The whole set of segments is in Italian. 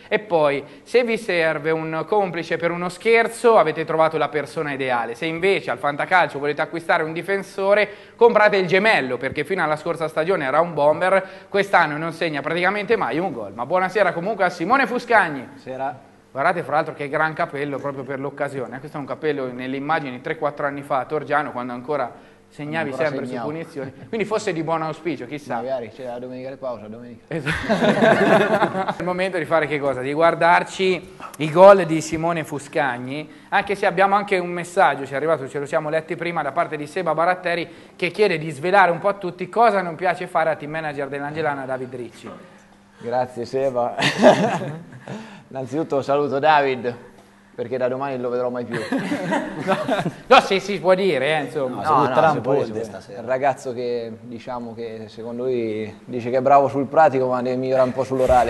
E poi, se vi serve un complice per uno scherzo, avete trovato la persona ideale. Se invece al fantacalcio volete acquistare un difensore, comprate il gemello, perché fino alla scorsa stagione era un bomber, quest'anno non segna praticamente mai un gol. Ma buonasera comunque a Simone Fuscagni. Buonasera. Guardate fra l'altro che gran capello proprio per l'occasione. Questo è un capello nelle immagini 3-4 anni fa a Torgiano, quando ancora segnavi sempre su punizioni. Quindi fosse di buon auspicio, chissà. Magari c'è la domenica di pausa, domenica. Esatto. È il momento di fare che cosa? Di guardarci i gol di Simone Fuscagni, anche se abbiamo anche un messaggio, ci è arrivato, ce lo siamo letti prima, da parte di Seba Baratteri, che chiede di svelare un po' a tutti cosa non piace fare a team manager dell'Angelana, David Ricci. Grazie Seba. Innanzitutto saluto David, perché da domani non lo vedrò mai più. No, se si può dire, insomma. No, si può dire. È un ragazzo che diciamo che secondo lui dice che è bravo sul pratico ma ne migliora un po' sull'orale.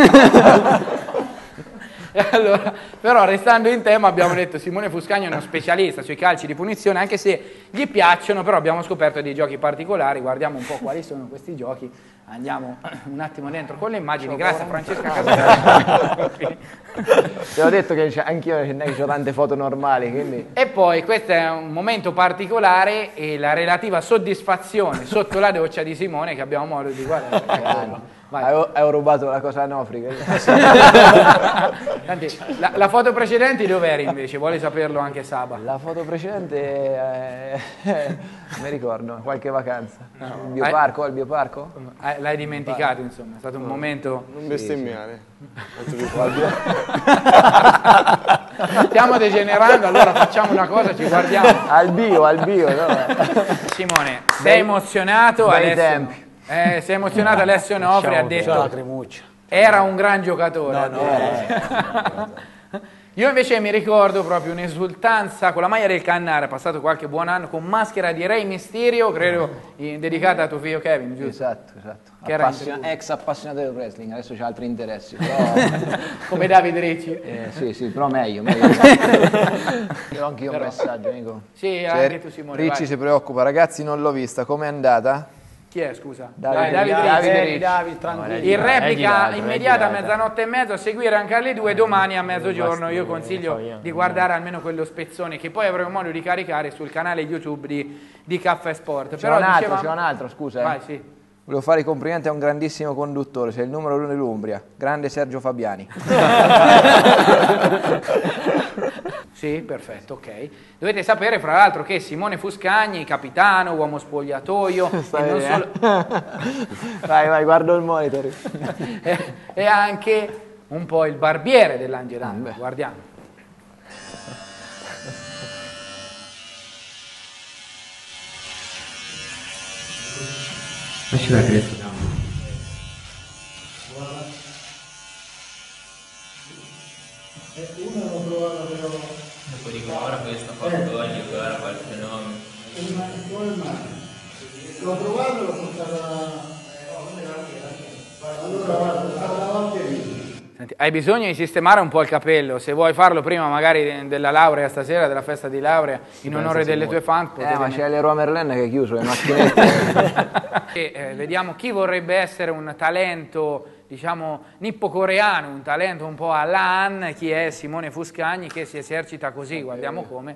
Allora, però restando in tema abbiamo detto Simone Fuscagni è uno specialista sui calci di punizione, anche se gli piacciono, però abbiamo scoperto dei giochi particolari, guardiamo un po' quali sono questi giochi, andiamo un attimo dentro con le immagini. Grazie a Francesca Casalari. Te l'ho detto che anch'io non ho tante foto normali, quindi... E poi questo è un momento particolare e la relativa soddisfazione sotto la doccia di Simone che abbiamo modo di guardare. Avevo rubato la cosa a Nofri. Senti, la foto precedente dove eri invece? Vuole saperlo anche Saba? La foto precedente, mi ricordo, qualche vacanza. Il bioparco, al bioparco? L'hai dimenticato, insomma, è stato un momento... Non bestemmiare. Stiamo degenerando, allora facciamo una cosa, ci guardiamo. Al bio, no? Simone, sei emozionato? Bei tempi. Sei emozionato, Alessio Nofri ha detto era un gran giocatore. Io invece mi ricordo proprio un'esultanza con la maglia del Cannara, passato qualche buon anno, con maschera di Rey Mysterio, credo dedicata a tuo figlio Kevin, giusto? Esatto. Che era ex appassionato del wrestling, adesso c'ha altri interessi, però... Come David Ricci. Sì, però meglio. Ho anch'io un messaggio, amico. Sì, anche tu Simone. Ricci si preoccupa, ragazzi non l'ho vista, com'è andata? Chi è, scusa? David Ricci. tranquillo. In replica immediata a mezzanotte e mezzo, a seguire anche alle 2 domani a mezzogiorno. Io consiglio di guardare almeno quello spezzone che poi avremo modo di caricare sul canale YouTube di Caffè Sport. C'è un altro, scusa. Vai, sì. Volevo fare i complimenti a un grandissimo conduttore, sei il numero 1 dell'Umbria, grande Sergio Fabiani. Sì, perfetto, ok. Dovete sapere fra l'altro che Simone Fuscagni, capitano, uomo spogliatoio, e non solo... Vai, guardo il monitor. è anche un po' il barbiere dell'Angelano, guardiamo. Lasci la cresta. Una l'ho provata però. Poi dico ora questo fa un gol, ora fa il fenomeno. L'ho provata e l'ho portata. Allora guarda, stava davanti a me. Senti, hai bisogno di sistemare un po' il capello, se vuoi farlo prima magari della laurea stasera, della festa di laurea, in onore delle tue fan. Ma c'è l'Eroe Merlin che è chiuso, le macchinette. Vediamo chi vorrebbe essere un talento, diciamo, nippo-coreano, un talento un po' alla Han, chi è Simone Fuscagni che si esercita così, guardiamo come.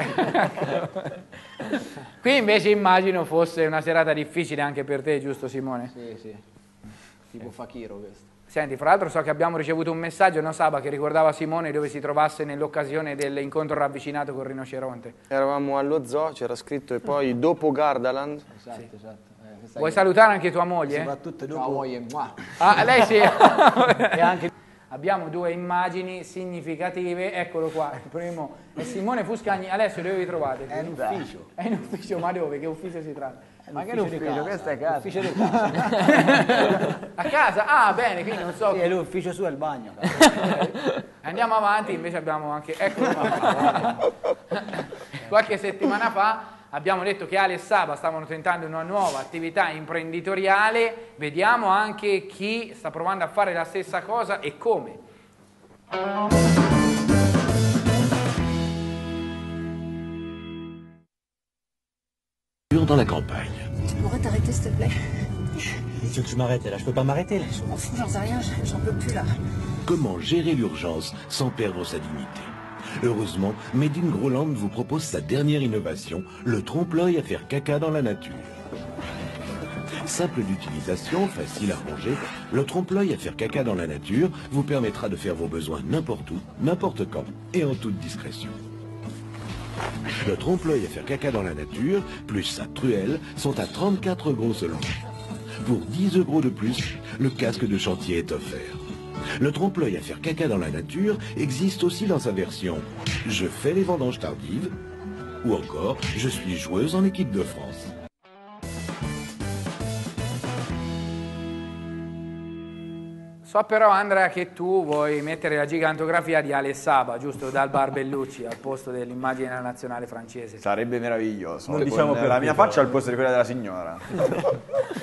Qui invece immagino fosse una serata difficile anche per te, giusto Simone? Sì, tipo Fakiro questo. Senti, fra l'altro so che abbiamo ricevuto un messaggio, no Saba, che riguardava Simone dove si trovasse nell'occasione dell'incontro ravvicinato col rinoceronte. Eravamo allo zoo, c'era scritto e poi dopo Gardaland. Esatto. Vuoi salutare anche tua moglie? Soprattutto dopo. Ciao moglie. Ah, lei sì. E anche... Abbiamo due immagini significative, eccolo qua, il primo è Simone Fuscagni. Alessio, dove vi trovate? È in ufficio. È in ufficio, ma dove? Che ufficio si tratta? Ma che ufficio? Questa è casa. Ufficio di casa. A casa? Ah, bene, quindi non so. Sì, è l'ufficio su è il bagno. Andiamo avanti, invece abbiamo anche... Eccolo qua. Qualche settimana fa abbiamo detto che Ale e Saba stavano tentando una nuova attività imprenditoriale, vediamo anche chi sta provando a fare la stessa cosa e come. Dans la campagne. Tu pourrais t'arrêter s'il te plaît? Tu veux que je m'arrête là? Je peux pas m'arrêter là. Je m'en fous, j'en sais rien, j'en peux plus là. Comment gérer l'urgence sans perdre sa dignité? Heureusement, Made in Groland vous propose sa dernière innovation, le trompe-l'œil à faire caca dans la nature. Simple d'utilisation, facile à ranger, le trompe-l'œil à faire caca dans la nature vous permettra de faire vos besoins n'importe où, n'importe quand et en toute discrétion. Le trompe-l'œil à faire caca dans la nature, plus sa truelle, sont à 34 € seulement. Pour 10 € de plus, le casque de chantier est offert. Le trompe-l'œil à faire caca dans la nature existe aussi dans sa version « Je fais les vendanges tardives » ou encore « Je suis joueuse en équipe de France ». So però, Andrea, che tu vuoi mettere la gigantografia di Ale Saba, giusto, dal Barbellucci, al posto dell'immagine della nazionale francese. Sarebbe meraviglioso. Non diciamo più la mia faccia al posto di quella della signora.